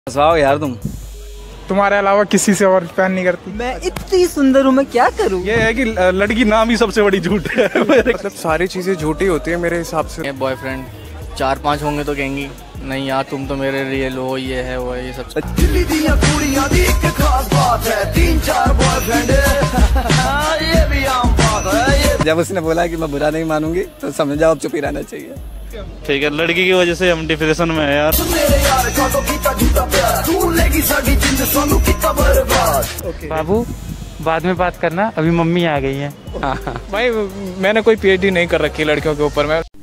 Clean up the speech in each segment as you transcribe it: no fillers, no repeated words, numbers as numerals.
फंसाओ यार तुम्हारे अलावा किसी से और प्यार नहीं करती। मैं इतनी सुंदर हूँ, मैं क्या करूँ। ये है कि लड़की नाम ही सबसे बड़ी झूठ है। मतलब सारी चीजें झूठी होती है मेरे हिसाब से। बॉयफ्रेंड 4-5 होंगे तो कहेंगी नहीं यार तुम तो मेरे रियल हो, ये है वो है, ये सब। जब उसने बोला कि मैं बुरा नहीं मानूंगी तो समझ जाओ अब चुप ही रहना चाहिए। ठीक है, लड़की की वजह से हम डिप्रेशन में है यार। बाबू बाद में बात करना, अभी मम्मी आ गई है। भाई मैंने कोई पीएचडी नहीं कर रखी लड़कियों के ऊपर। मैं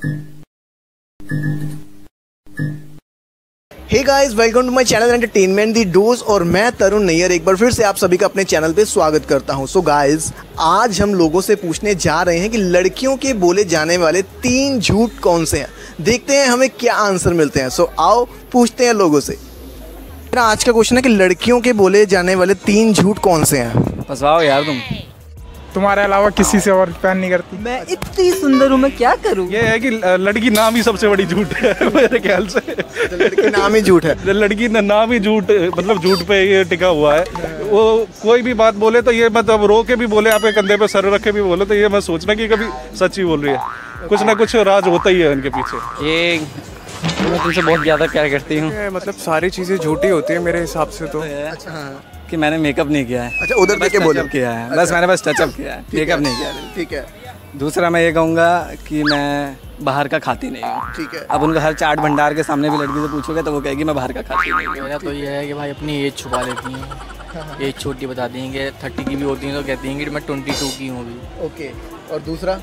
hey guys, welcome to my channel entertainment the dose. और मैं तरुण नैयर एक बार फिर से आप सभी का अपने चैनल पे स्वागत करता हूं। सो गाइस, आज हम लोगों से पूछने जा रहे हैं कि लड़कियों के बोले जाने वाले 3 झूठ कौन से हैं। देखते हैं हमें क्या आंसर मिलते हैं। सो आओ पूछते हैं लोगों से। मेरा आज का क्वेश्चन है कि लड़कियों के बोले जाने वाले 3 झूठ कौन से हैं। फंसाओ यार तुम्हारे अलावा किसी से और प्यार नहीं करती। मैं इतनी सुंदर हूँ, मैं क्या करूँ। ये है कि लड़की नाम ही सबसे बड़ी झूठ है मेरे ख्याल से। लड़की नाम ही झूठ है। लड़की नाम ही झूठ, मतलब झूठ पे ये टिका हुआ है। वो कोई भी बात बोले तो ये मतलब रो के भी बोले, आपके कंधे पे सर रख के भी बोले तो ये मत सोचना कि कभी सच ही बोल रही है। कुछ ना कुछ राज होता ही है उनके पीछे। ये मैं तुमसे बहुत ज़्यादा प्यार करती हूँ। मतलब सारी चीजें झूठी होती है मेरे हिसाब से तो। कि मैंने मेकअप नहीं किया है। अच्छा, उधर देख के बोले किया है। बस मैंने बस टचअप किया है, मेकअप नहीं किया है। ठीक है। दूसरा मैं ये कहूँगा कि मैं बाहर का खाती नहीं हूँ। ठीक है। अब उनको हर चाट भंडार के सामने भी लड़की से पूछोगे तो वो कहेगी मैं बाहर का खाती नहीं हूँ। मेरा तो ये है कि भाई अपनी एज छुपा लेती हैं। एज छोटी बता दी कि 30 की भी होती हैं तो कहती हैं कि मैं 22 की हूँ अभी। ओके। और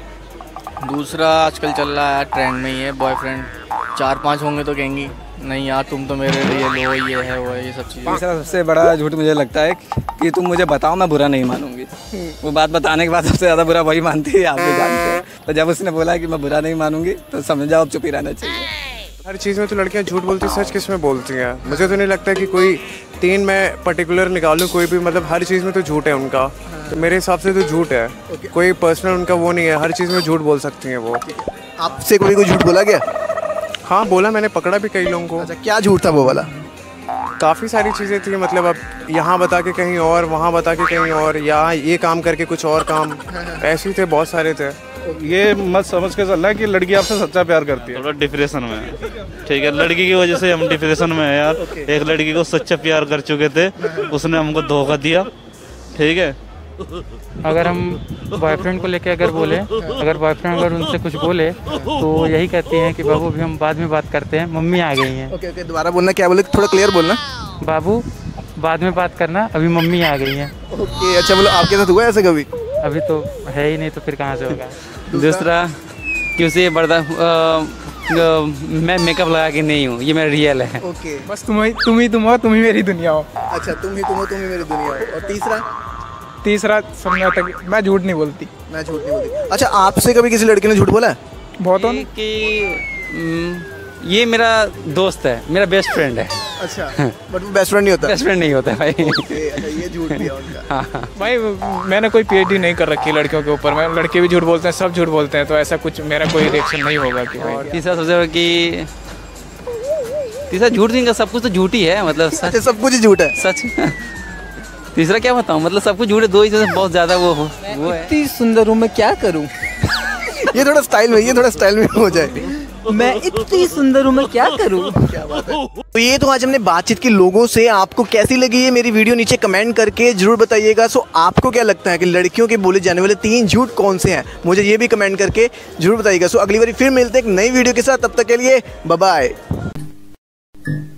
दूसरा आजकल चल रहा है ट्रेंड में ही है, बॉयफ्रेंड 4-5 होंगे तो कहेंगी नहीं यार तुम तो मेरे रियल हो, ये है वो है, ये सब चीज़ें। तीसरा सबसे बड़ा झूठ मुझे लगता है कि तुम मुझे बताओ मैं बुरा नहीं मानूंगी। वो बात बताने के बाद सबसे ज़्यादा बुरा वही मानती है, आप भी जानते हैं। तो जब उसने बोला कि मैं बुरा नहीं मानूंगी तो समझ जाओ अब चुप ही रहना चाहिए। हर चीज़ में तो लड़कियां झूठ बोलती, सच किस में बोलती हैं। मुझे तो नहीं लगता कि कोई 3 मैं पर्टिकुलर निकालूं, कोई भी मतलब हर चीज़ में तो झूठ है उनका। तो मेरे हिसाब से तो झूठ है। कोई पर्सनल उनका वो नहीं है, हर चीज़ में झूठ बोल सकती हैं वो। आपसे कोई झूठ बोला क्या? हाँ बोला, मैंने पकड़ा भी कई लोगों को। अच्छा, क्या झूठ था वो वाला? काफ़ी सारी चीज़ें थी, मतलब अब यहाँ बता के कहीं और, वहाँ बता के कहीं और, यहाँ ये काम करके कुछ और काम, ऐसे ही थे, बहुत सारे थे। ये मत समझ के चलना कि लड़की आपसे सच्चा प्यार करती है। थोड़ा डिप्रेशन में है। ठीक है, लड़की की वजह से हम डिप्रेशन में है यार। एक लड़की को सच्चा प्यार कर चुके थे, उसने हमको धोखा दिया। ठीक है, अगर हम बॉयफ्रेंड को लेके अगर बॉयफ्रेंड अगर उनसे कुछ बोले तो यही कहती हैं कि बाबू अभी हम बाद में बात करते हैं, मम्मी आ गई हैं। ओके, दोबारा बोलना, क्या बोले, थोड़ा क्लियर बोलना। बाबू बाद में बात करना, अभी मम्मी आ गई हैं। ओके, अच्छा बोलो, आपके साथ हुआ ऐसे कभी? अभी तो है ही नहीं तो फिर कहाँ से होगा। दूसरा कि उसे मैं मेकअप लगा के नहीं हूँ, ये मेरा रियल है। ओके, बस तुम ही मेरी दुनिया हो। अच्छा, तुम ही मेरी दुनिया हो। और तीसरा समझा तक मैं झूठ नहीं बोलती। अच्छा, आपसे कभी किसी लड़की ने झूठ बोला है? बहुत कि ये मेरा दोस्त है, मेरा बेस्ट फ्रेंड है। अच्छा, बट वो बेस्ट फ्रेंड नहीं होता? बेस्ट फ्रेंड नहीं होता है भाई। अच्छा, ये झूठ दिया उनका। हाँ। भाई मैंने कोई पीएचडी नहीं कर रखी लड़कियों के ऊपर। मैं लड़के भी झूठ बोलते हैं, सब झूठ बोलते हैं, तो ऐसा कुछ मेरा कोई रिएक्शन नहीं होगा कि भाई। तीसरा सबसे कि तीसरा झूठ नहीं का, सब कुछ तो झूठ ही है, मतलब सच। सब कुछ झूठ है, सच। तीसरा क्या बताऊँ, मतलब सब कुछ झूठ है, 2 ही चीज़ें बहुत ज़्यादा वो है। इतनी सुंदर हूँ, मैं क्या करूँ। ये थोड़ा स्टाइल में हो जाए। मैं इतनी सुंदर हूँ, मैं क्या करूँ। क्या बात है। तो ये तो आज हमने बातचीत की लोगों से। आपको कैसी लगी ये मेरी वीडियो, नीचे कमेंट करके जरूर बताइएगा। सो आपको क्या लगता है कि लड़कियों के बोले जाने वाले 3 झूठ कौन से हैं, मुझे ये भी कमेंट करके जरूर बताइएगा। सो अगली बार फिर मिलते हैं एक नई वीडियो के साथ, तब तक के लिए बाय बाय।